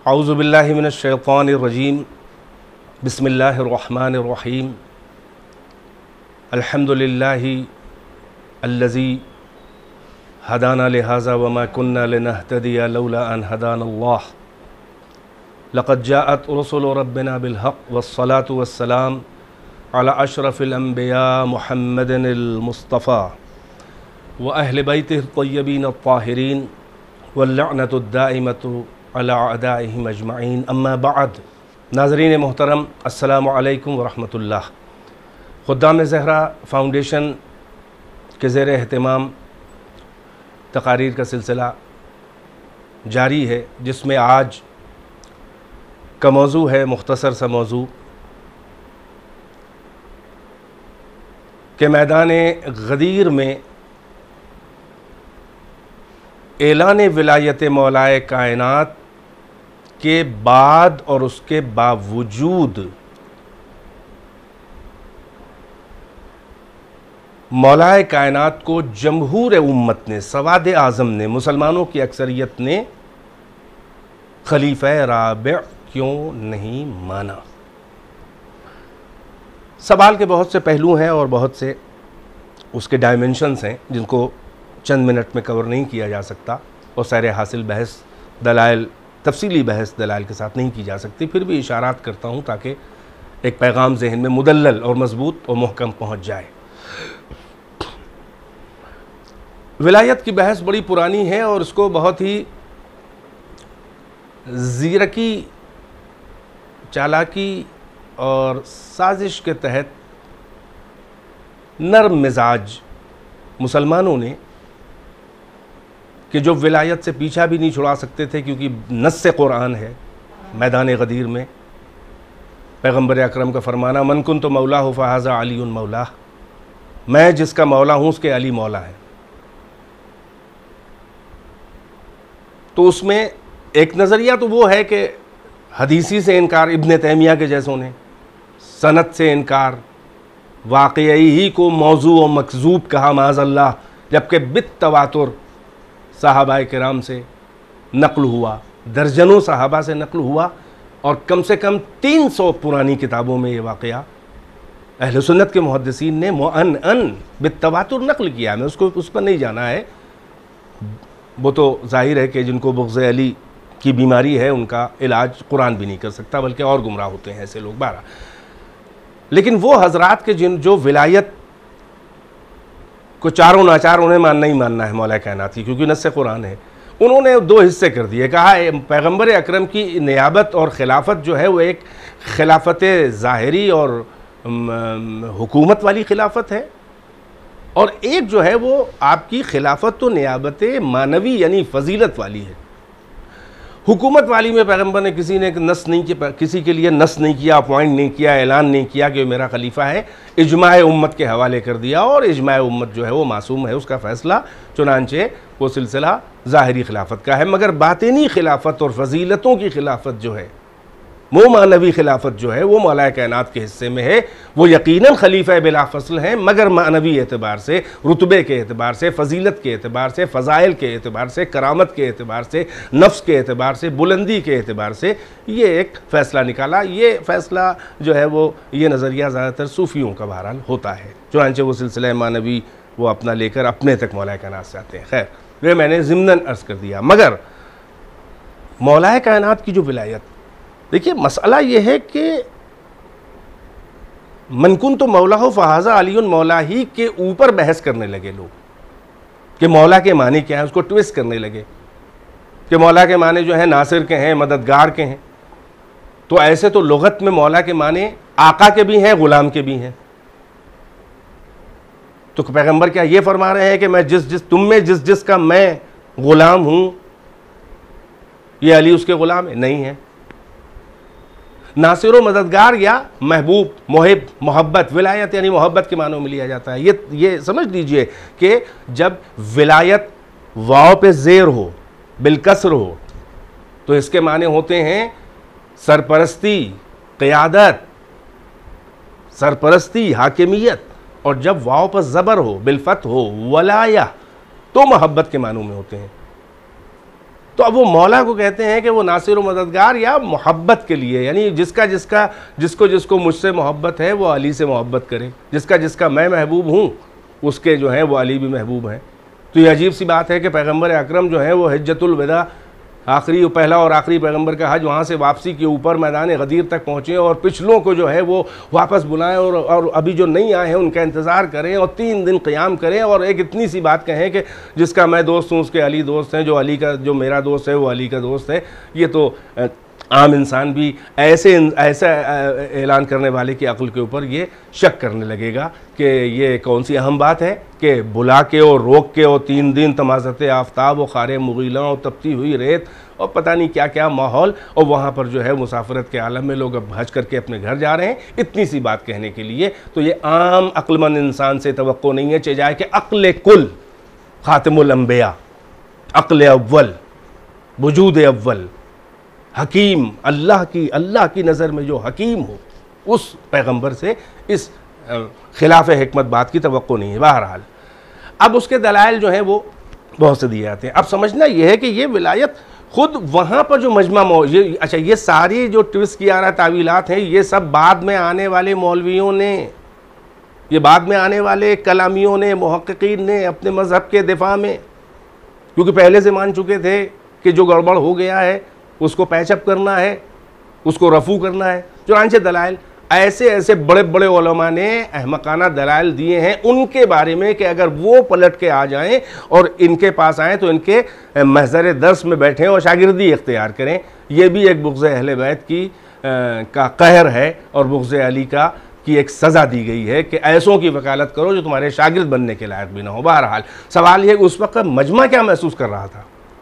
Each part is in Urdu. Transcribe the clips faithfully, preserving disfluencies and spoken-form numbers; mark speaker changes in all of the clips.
Speaker 1: اعوذ باللہ من الشیطان الرجیم بسم اللہ الرحمن الرحیم الحمد للہ الذی ہدانا لہذا وما كنا لنہتدی لولا ان ہدانا اللہ لقد جاءت رسل ربنا بالحق والصلاة والسلام على اشرف الانبیاء محمد المصطفیٰ واہل بیتہ الطیبین الطاہرین واللعنۃ الدائمۃ علی اعدائہم اجمعین اما بعد. ناظرین محترم، السلام علیکم ورحمۃ اللہ. خدام زہرا فاؤنڈیشن کے زیر اہتمام تقاریر کا سلسلہ جاری ہے، جس میں آج کا موضوع ہے مختصر سا موضوع کہ میدان غدیر میں اعلان ولایت مولائے کائنات کے بعد اور اس کے باوجود مولائے کائنات کو جمہور امت نے، سواد اعظم نے، مسلمانوں کی اکثریت نے خلیفہ رابع کیوں نہیں مانا؟ سوال کے بہت سے پہلو ہیں اور بہت سے اس کے ڈائمنشنز ہیں جن کو چند منٹ میں کور نہیں کیا جا سکتا اور سیر حاصل بحث دلائل تفصیلی بحث دلائل کے ساتھ نہیں کی جا سکتی. پھر بھی اشارات کرتا ہوں تاکہ ایک پیغام ذہن میں مدلل اور مضبوط اور محکم پہنچ جائے. ولایت کی بحث بڑی پرانی ہے اور اس کو بہت ہی زیرکی، چالاکی اور سازش کے تحت نرم مزاج مسلمانوں نے، کہ جو ولایت سے پیچھا بھی نہیں چھڑا سکتے تھے کیونکہ نص قرآن ہے میدان غدیر میں، پیغمبر اکرم کا فرمانا من کنت مولاہ فہذا علی مولاہ، میں جس کا مولا ہوں اس کے علی مولا ہے. تو اس میں ایک نظریہ تو وہ ہے کہ حدیثی سے انکار، ابن تیمیہ کے جیسوں نے سند سے انکار، واقعی ہی کو موضوع و مکذوب کہا معاذ اللہ، جبکہ بالتواتر صحابہ کرام سے نقل ہوا، درجنوں صحابہ سے نقل ہوا، اور کم سے کم تین سو پرانی کتابوں میں یہ واقعہ اہل سنت کے محدثین نے معنعن بالتواتر نقل کیا. میں اس کو اس پر نہیں جانا ہے، وہ تو ظاہر ہے کہ جن کو بغض علی کی بیماری ہے ان کا علاج قرآن بھی نہیں کر سکتا، بلکہ اور گمراہ ہوتے ہیں ایسے لوگ بارہ. لیکن وہ حضرات کے جن جو ولایت کو چاروں ناچار انہیں ماننا ہی ماننا ہے مولا کائنات کی، کیونکہ نص قرآن ہے، انہوں نے دو حصے کر دیے. کہا پیغمبر اکرم کی نیابت اور خلافت جو ہے وہ ایک خلافت ظاہری اور حکومت والی خلافت ہے، اور ایک جو ہے وہ آپ کی خلافت و نیابت معنوی یعنی فضیلت والی ہے. حکومت والی میں پیغمبر نے کسی نے نص نہیں کیا، کسی کے لیے نص نہیں کیا، اپوائنٹ نہیں کیا، اعلان نہیں کیا کہ میرا خلیفہ ہے، اجماع امت کے حوالے کر دیا، اور اجماع امت جو ہے وہ معصوم ہے، اس کا فیصلہ، چنانچہ وہ سلسلہ ظاہری خلافت کا ہے. مگر باطنی خلافت اور فضیلتوں کی خلافت جو ہے، وہ معنوی خلافت جو ہے وہ مولا کائنات کے حصے میں ہے. وہ یقیناً خلیفہ بلا فصل ہیں، مگر معنوی اعتبار سے، رتبے کے اعتبار سے، فضیلت کے اعتبار سے، فضائل کے اعتبار سے، کرامت کے اعتبار سے، نفس کے اعتبار سے، بلندی کے اعتبار سے یہ ایک فیصلہ نکالا. یہ فیصلہ جو ہے وہ یہ نظریہ زیادہ تر صوفیوں کا بہرحال ہوتا ہے، چنانچہ وہ سلسلہ معنوی وہ اپنا لے کر اپنے تک مولا کائنات سے آتے ہیں. خیر، یہ میں نے ضمناً عرض کر دیا. مگر مولا کائنات کی جو ولایت، دیکھیے مسئلہ یہ ہے کہ من کنت مولاہ فہذا علی مولا ہی کے اوپر بحث کرنے لگے لوگ کہ مولا کے معنی کیا ہیں، اس کو ٹویسٹ کرنے لگے کہ مولا کے معنی جو ہیں ناصر کے ہیں، مددگار کے ہیں. تو ایسے تو لغت میں مولا کے معنی آقا کے بھی ہیں، غلام کے بھی ہیں. تو پیغمبر کیا یہ فرما رہے ہیں کہ میں جس جس تم میں جس جس کا میں غلام ہوں یہ علی اس کے غلام ہے؟ نہیں ہے. ناصر و مددگار یا محبوب، محب، محبت، ولایت یعنی محبت کے معنوں میں لیا جاتا ہے. یہ یہ سمجھ لیجئے کہ جب ولایت واو پہ زیر ہو، بالکسر ہو، تو اس کے معنی ہوتے ہیں سرپرستی، قیادت، سرپرستی، حاکمیت. اور جب واو پر زبر ہو، بالفتح ہو، ولایا، تو محبت کے معنوں میں ہوتے ہیں. تو اب وہ مولا کو کہتے ہیں کہ وہ ناصر و مددگار یا محبت کے لیے، یعنی جس کا جس کا جس کو جس کو مجھ سے محبت ہے وہ علی سے محبت کرے، جس کا جس کا میں محبوب ہوں اس کے جو ہیں وہ علی بھی محبوب ہیں۔ تو یہ عجیب سی بات ہے کہ پیغمبر اکرم جو ہیں وہ حجۃ الوداع، آخری پہلا اور آخری پیغمبر کا حج، وہاں سے واپسی کے اوپر میدان غدیر تک پہنچے اور پچھلوں کو جو ہے وہ واپس بلائیں اور اور ابھی جو نہیں آئے ہیں ان کا انتظار کریں اور تین دن قیام کریں اور ایک اتنی سی بات کہیں کہ جس کا میں دوست ہوں اس کے علی دوست ہیں، جو علی کا جو میرا دوست ہے وہ علی کا دوست ہے۔ یہ تو عام انسان بھی ایسے ایسا اعلان کرنے والے کی عقل کے اوپر یہ شک کرنے لگے گا کہ یہ کون سی اہم بات ہے کہ بلا کے اور روک کے اور تین دن تمازت آفتاب و خار مغیلاں اور تپتی ہوئی ریت اور پتہ نہیں کیا کیا ماحول، اور وہاں پر جو ہے مسافرت کے عالم میں لوگ اب حج کر کے اپنے گھر جا رہے ہیں اتنی سی بات کہنے کے لیے۔ تو یہ عام عقل مند انسان سے توقع نہیں ہے، چاہے کہ عقل کل، خاتم الانبیاء، عقل اول، وجود اول، حکیم، اللہ کی اللہ کی نظر میں جو حکیم ہو اس پیغمبر سے اس خلاف حکمت بات کی توقع نہیں ہے۔ بہرحال اب اس کے دلائل جو ہیں وہ بہت سے دیے جاتے ہیں۔ اب سمجھنا یہ ہے کہ یہ ولایت خود وہاں پر جو مجمع مو... یہ اچھا یہ ساری جو ٹویسٹ کیا رہا تعویلات ہیں یہ سب بعد میں آنے والے مولویوں نے، یہ بعد میں آنے والے کلامیوں نے، محققین نے اپنے مذہب کے دفاع میں، کیونکہ پہلے سے مان چکے تھے کہ جو گڑبڑ ہو گیا ہے اس کو پیچ اپ کرنا ہے، اس کو رفع کرنا ہے۔ چنانچہ دلائل ایسے ایسے بڑے بڑے علماء نے احمقانہ دلائل دیے ہیں ان کے بارے میں کہ اگر وہ پلٹ کے آ جائیں اور ان کے پاس آئیں تو ان کے محضر درس میں بیٹھیں اور شاگردی اختیار کریں۔ یہ بھی ایک بغض اہل بیت کی کا قہر ہے اور بغض علی کا کی ایک سزا دی گئی ہے کہ ایسوں کی وکالت کرو جو تمہارے شاگرد بننے کے لائق بھی نہ ہو۔ بہرحال سوال یہ کہ اس وقت مجمع کیا محسوس کر رہا تھا؟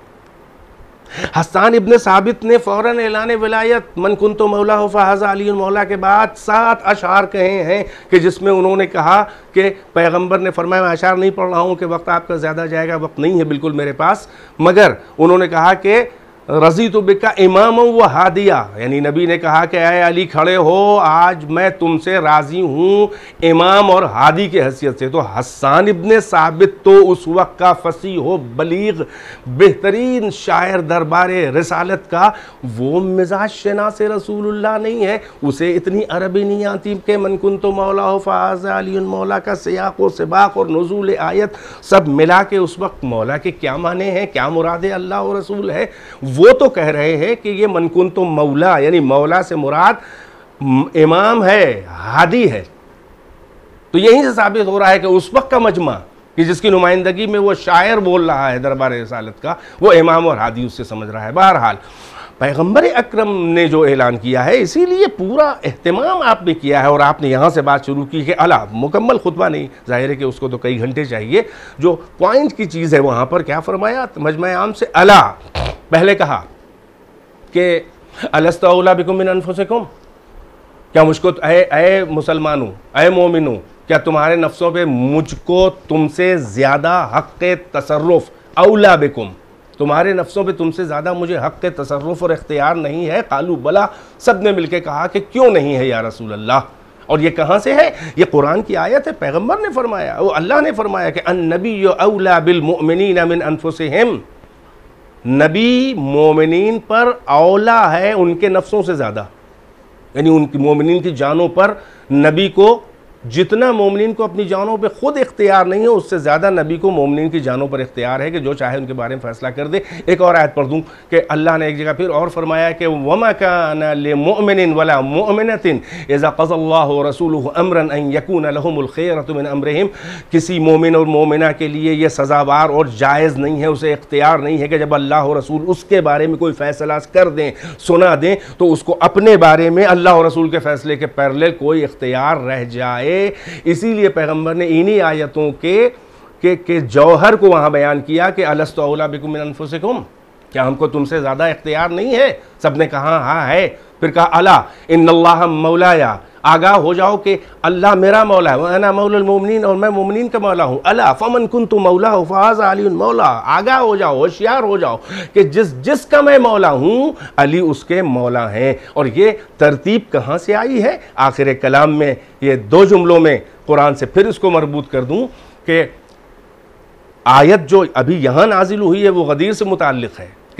Speaker 1: حسان ابن ثابت نے فوراً اعلان ولایت من کنت مولا فہذا علی مولا کے بعد سات اشعار کہے ہیں کہ جس میں انہوں نے کہا کہ پیغمبر نے فرمایا، میں اشعار نہیں پڑھ رہا ہوں کہ وقت آپ کا زیادہ جائے گا، وقت نہیں ہے بالکل میرے پاس، مگر انہوں نے کہا کہ رضیت بک امام و ہادیہ، یعنی نبی نے کہا کہ اے علی کھڑے ہو، آج میں تم سے راضی ہوں امام اور ہادی کی حیثیت سے۔ تو حسان ابن ثابت تو اس وقت کا فصیح و بلیغ بہترین شاعر دربار رسالت کا وہ مزاج شناس رسول اللہ نہیں ہے، اسے اتنی عربی نہیں آتی کہ من کنت مولا فہذا علی مولا کا سیاق و سباق اور نزول آیت سب ملا کے اس وقت مولا کے کیا معنی ہیں، کیا مراد اللہ و رسول ہے۔ وہ تو کہہ رہے ہیں کہ یہ من کنت مولا، یعنی مولا سے مراد امام ہے، ہادی ہے۔ تو یہیں سے ثابت ہو رہا ہے کہ اس وقت کا مجمع کہ جس کی نمائندگی میں وہ شاعر بول رہا ہے دربار رسالت کا، وہ امام اور ہادی اس سے سمجھ رہا ہے۔ بہرحال پیغمبر اکرم نے جو اعلان کیا ہے اسی لیے پورا اہتمام آپ نے کیا ہے، اور آپ نے یہاں سے بات شروع کی کہ الا، مکمل خطبہ نہیں، ظاہر ہے کہ اس کو تو کئی گھنٹے چاہیے، جو پوائنٹ کی چیز ہے وہاں پر کیا فرمایا مجمع عام سے؟ الا، پہلے کہا کہ الست اولی بکم من انفسکم، کیا مجھ کو اے اے مسلمانوں، اے مومنوں، کیا تمہارے نفسوں پہ مجھ کو تم سے زیادہ حق تصرف، اولا بکم، تمہارے نفسوں پہ تم سے زیادہ مجھے حق تصرف اور اختیار نہیں ہے؟ قالوا بلا، سب نے مل کے کہا کہ کیوں نہیں ہے یا رسول اللہ۔ اور یہ کہاں سے ہے؟ یہ قرآن کی آیت ہے، پیغمبر نے فرمایا، وہ اللہ نے فرمایا کہ النبی اولا بالمؤمنین من انفسہم، نبی مومنین پر اولا ہے ان کے نفسوں سے زیادہ، یعنی ان کی مومنین کی جانوں پر نبی کو جتنا مومنین کو اپنی جانوں پہ خود اختیار نہیں ہے اس سے زیادہ نبی کو مومنین کی جانوں پر اختیار ہے کہ جو چاہے ان کے بارے میں فیصلہ کر دے۔ ایک اور آیت پڑھ دوں کہ اللہ نے ایک جگہ پھر اور فرمایا کہ وَمَا كَانَ لِمُؤْمِنٍ وَلَا مُؤْمِنَةٍ إِذَا قَضَى اللَّهُ وَرَسُولُهُ أَمْرًا أَن يَكُونَ لَهُمُ الْخِيَرَةُ مِنْ أَمْرِهِمْ، کسی مومن اور مومنہ کے لیے یہ سزاوار اور جائز نہیں ہے، اسے اختیار نہیں ہے کہ جب اللہ و رسول اس کے بارے میں کوئی فیصلہ کر دیں، سنا دیں، تو اس کو اپنے بارے میں اللہ و رسول کے فیصلے کے پیرلل کوئی اختیار رہ جائے۔ اسی لیے پیغمبر نے انہی آیتوں کے کہ, کہ جوہر کو وہاں بیان کیا کہ الست اولی بکم من انفسکم، کیا ہم کو تم سے زیادہ اختیار نہیں ہے؟ سب نے کہا ہاں ہے۔ پھر کہا الا ان اللہ مولایا، آگاہ ہو جاؤ کہ اللہ میرا مولا ہے، وانا مولا المومنین، اور میں مومنین کا مولا ہوں۔ الا فمن کنت مولا فہذا علی مولا، آگاہ ہو جاؤ، ہوشیار ہو جاؤ کہ جس جس کا میں مولا ہوں علی اس کے مولا ہیں۔ اور یہ ترتیب کہاں سے آئی ہے؟ آخر کلام میں یہ دو جملوں میں قرآن سے پھر اس کو مربوط کر دوں کہ آیت جو ابھی یہاں نازل ہوئی ہے وہ غدیر سے متعلق ہے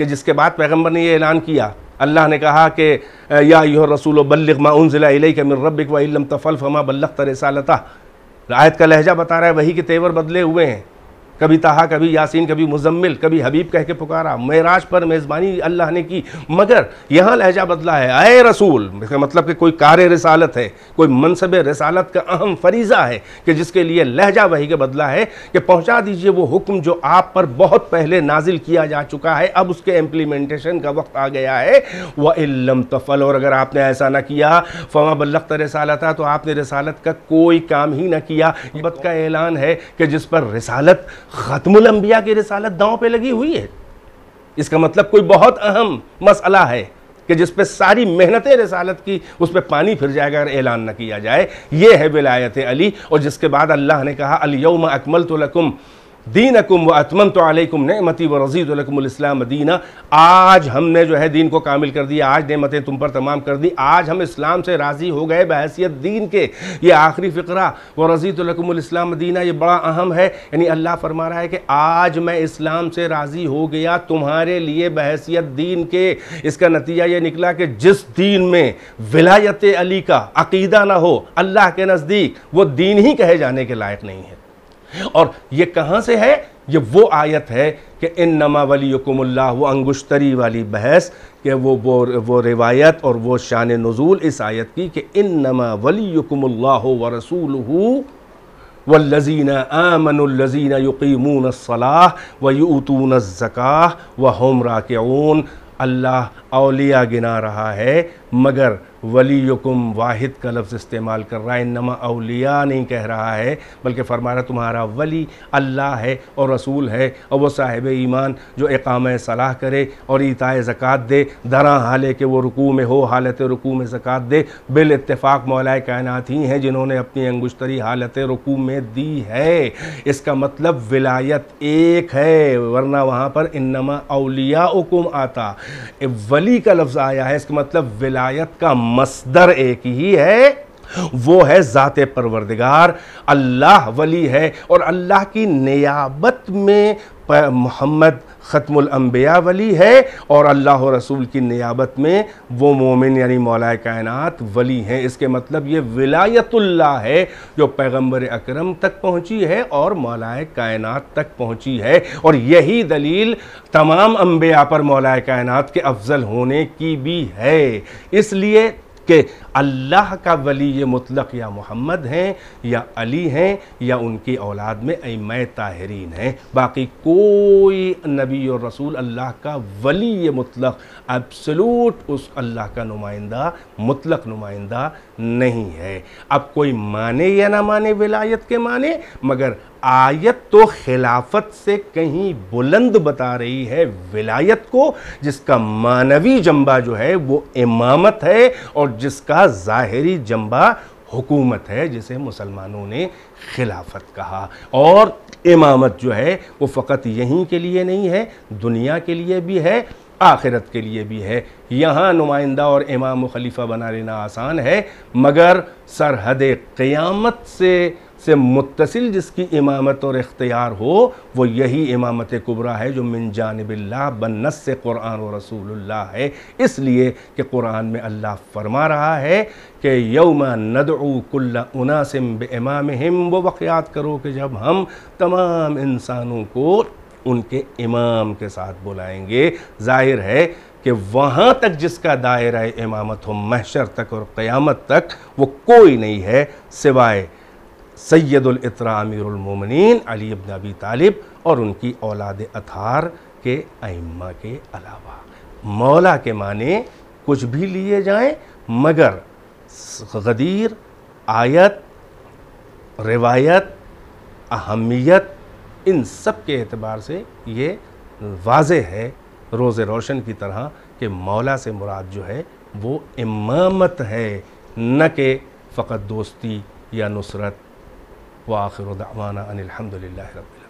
Speaker 1: کہ جس کے بعد پیغمبر نے یہ اعلان کیا، اللہ نے کہا کہ یا ایھا الرسول بلغ ما انزل الیک من ربک وان لم تفعل فما بلغت رسالتہ۔ آیت کا لہجہ بتا رہا ہے وحی کے تیور بدلے ہوئے ہیں، کبھی طٰہٰ، کبھی یاسین، کبھی مزمل، کبھی حبیب کہہ کے پکارا، معراج پر میزبانی اللہ نے کی، مگر یہاں لہجہ بدلا ہے، اے رسول، اس کا مطلب کہ کوئی کار رسالت ہے، کوئی منصب رسالت کا اہم فریضہ ہے کہ جس کے لیے لہجہ وحی کے بدلا ہے کہ پہنچا دیجئے وہ حکم جو آپ پر بہت پہلے نازل کیا جا چکا ہے، اب اس کے امپلیمنٹیشن کا وقت آ گیا ہے۔ وَإِن لَمْ تَفْعَلْ، اور اگر آپ نے ایسا نہ کیا، فَمَا بَلَّغْتَ رِسَالَتَهُ، تو آپ نے رسالت کا کوئی کام ہی نہ کیا۔ یہ بات کا اعلان ہے کہ جس پر رسالت، ختم الانبیاء کی رسالت داؤں پہ لگی ہوئی ہے، اس کا مطلب کوئی بہت اہم مسئلہ ہے کہ جس پہ ساری محنت رسالت کی اس پہ پانی پھر جائے گا اگر اعلان نہ کیا جائے۔ یہ ہے ولایت علی، اور جس کے بعد اللہ نے کہا الیوم اکملت لکم دینکم واتممت علیکم نعمتی ورضیت لکم الاسلام دینا۔ آج ہم نے جو ہے دین کو کامل کر دیا، آج نعمتیں تم پر تمام کر دی، آج ہم اسلام سے راضی ہو گئے بحیثیت دین کے۔ یہ آخری فقرہ ورضیت لکم الاسلام دینا یہ بڑا اہم ہے، یعنی اللہ فرما رہا ہے کہ آج میں اسلام سے راضی ہو گیا تمہارے لیے بحیثیت دین کے۔ اس کا نتیجہ یہ نکلا کہ جس دین میں ولایت علی کا عقیدہ نہ ہو، اللہ کے نزدیک وہ دین ہی کہے جانے کے لائق نہیں ہے۔ اور یہ کہاں سے ہے؟ یہ وہ آیت ہے کہ انما ولیکم اللہ، وہ انگشتری والی بحث کہ وہ وہ وہ روایت اور وہ شان نزول اس آیت کی کہ انما ولیکم اللہ ورسولہ والذین آمنوا الذین یقیمون الصلاة ویؤتون الزکاة وہم راکعون۔ اللہ اولیاء گنا رہا ہے مگر ولیکم واحد کا لفظ استعمال کر رہا ہے، انما اولیاء نہیں کہہ رہا ہے، بلکہ فرما رہا تمہارا ولی اللہ ہے اور رسول ہے، اور وہ صاحب ایمان جو اقامہ صلاح کرے اور ایتاء زکوٰۃ دے، دراں حالے کہ وہ رکوع میں ہو، حالت رکوع میں زکوٰۃ دے۔ بالاتفاق مولا کائنات ہی ہیں جنہوں نے اپنی انگشتری حالت رکوع میں دی ہے۔ اس کا مطلب ولایت ایک ہے، ورنہ وہاں پر انما اولیاؤکم آتا، ولی کا لفظ آیا ہے، اس کا مطلب ولایت کا مصدر ایک ہی ہے، وہ ہے ذات پروردگار۔ اللہ ولی ہے، اور اللہ کی نیابت میں محمد ختم الانبیاء ولی ہے، اور اللہ و رسول کی نیابت میں وہ مومن یعنی مولا کائنات ولی ہیں۔ اس کے مطلب یہ ولایت اللہ ہے جو پیغمبر اکرم تک پہنچی ہے اور مولا کائنات تک پہنچی ہے، اور یہی دلیل تمام انبیاء پر مولا کائنات کے افضل ہونے کی بھی ہے۔ اس لیے کہ اللہ کا ولی مطلق یا محمد ہیں یا علی ہیں یا ان کی اولاد میں ائمہ طاہرین ہیں، باقی کوئی نبی اور رسول اللہ کا ولی مطلق ایبسلوٹ اس اللہ کا نمائندہ مطلق نمائندہ نہیں ہے۔ اب کوئی مانے یا نہ مانے ولایت کے مانے، مگر آیت تو خلافت سے کہیں بلند بتا رہی ہے ولایت کو، جس کا معنوی جنبہ جو ہے وہ امامت ہے اور جس کا ظاہری جنبہ حکومت ہے، جسے مسلمانوں نے خلافت کہا۔ اور امامت جو ہے وہ فقط یہیں کے لیے نہیں ہے، دنیا کے لیے بھی ہے، آخرت کے لیے بھی ہے۔ یہاں نمائندہ اور امام و خلیفہ بنا لینا آسان ہے، مگر سرحد قیامت سے سے متصل جس کی امامت اور اختیار ہو وہ یہی امامت کبریٰ ہے جو من جانب اللہ بالنص قرآن و رسول اللہ ہے۔ اس لیے کہ قرآن میں اللہ فرما رہا ہے کہ یوم ندعو کل اناس بامامہم، وہ واقعات کرو کہ جب ہم تمام انسانوں کو ان کے امام کے ساتھ بلائیں گے۔ ظاہر ہے کہ وہاں تک جس کا دائرہ امامت ہو، محشر تک اور قیامت تک، وہ کوئی نہیں ہے سوائے سید الاطراء امیر المومنین علی ابن ابی طالب اور ان کی اولاد اطہار کے ائمہ کے علاوہ۔ مولا کے معنی کچھ بھی لیے جائیں، مگر غدیر، آیت، روایت، اہمیت، ان سب کے اعتبار سے یہ واضح ہے روز روشن کی طرح کہ مولا سے مراد جو ہے وہ امامت ہے، نہ کہ فقط دوستی یا نصرت۔ وآخر دعوانا ان الحمد للہ رب العالمین۔